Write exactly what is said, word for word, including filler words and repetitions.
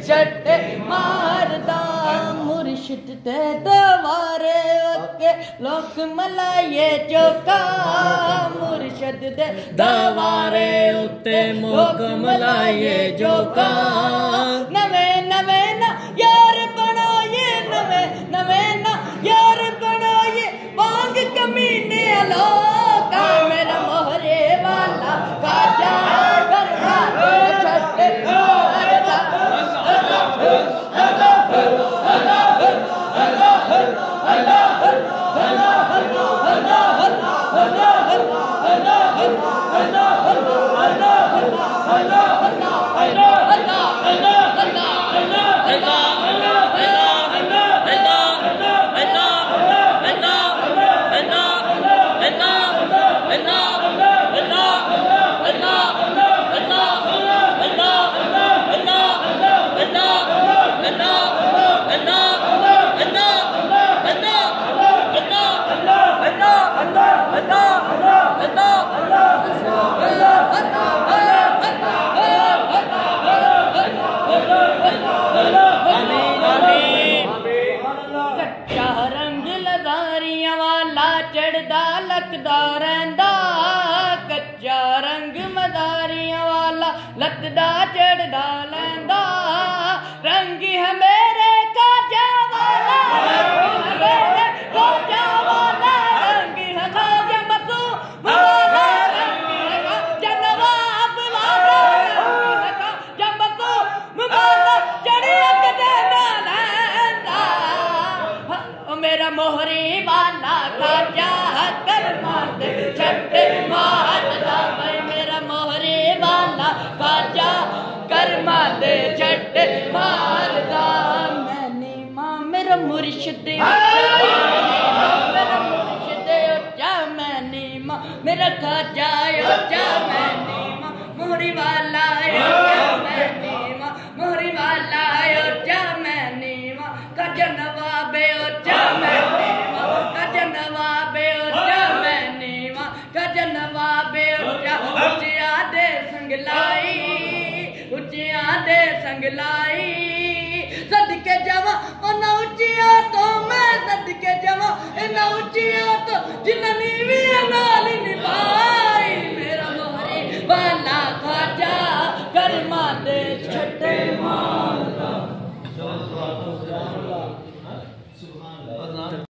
छटे मारदा मुर्शिद ते दवारे के लोक मलाए चौका मुर्शिद दे दवारे उत्ते मोक मलाए चौका नवे नवे ना यार बनाए नवे नवे ना यार बनाए बांग कमीने लोका मेरा मोहरे वाला काजा करना छटे मारदा चढ़दा लकदा रैंदा कच्चा रंग मदारियां वाला लकदा चढ़दा लैंदा रंग है मेरे काजा वाला मेरे काजा वाला रंग है खाजा मसूम वाला रंग है खाजा नवाब वाला रंग है खाजा मसूम वाला चढ़िया कदे ना लैंदा मेरा मोहरी वाला खाजा छटे मारदा भाई मेरा मोहरे वाला काजा कर्मा दे छटे मारदा मैंने माँ मेरा मुर्शिद मेरा मुर्शिद जा मैंने माँ मेरा काजा जा मैंने माँ मोहरी वाला मैंने माँ मोहरी वाला जा मैंने माँ काजा नवाबे जा मैंने माँ काजा नवाबे नवाबे उच्चिया दे संगलाई उच्चिया दे संगलाई सदके जावा ना उच्चिया तो मैं सदके जावा ना उच्चिया तो जिन्नी भी नाल निभाई मेरा मोहरे वाला खाजा कर्मा दे छटे मारदा